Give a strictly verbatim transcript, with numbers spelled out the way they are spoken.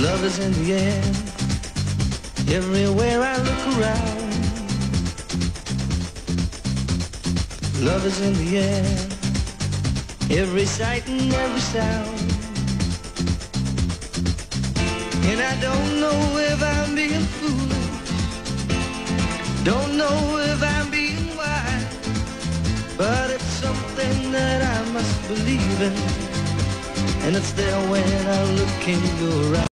Love is in the air, everywhere I look around. Love is in the air, every sight and every sound. And I don't know if I'm being foolish, don't know if I'm being wise, but it's something that I must believe in, and it's there when I look in your eyes.